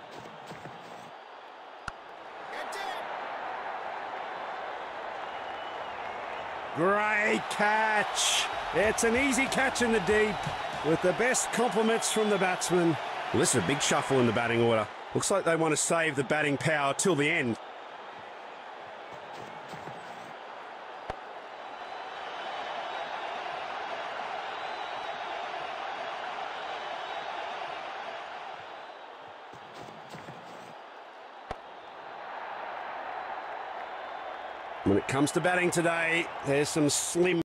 Great catch. It's an easy catch in the deep with the best compliments from the batsman. Well, this is a big shuffle in the batting order. Looks like they want to save the batting power till the end. When it comes to batting today, there's some slim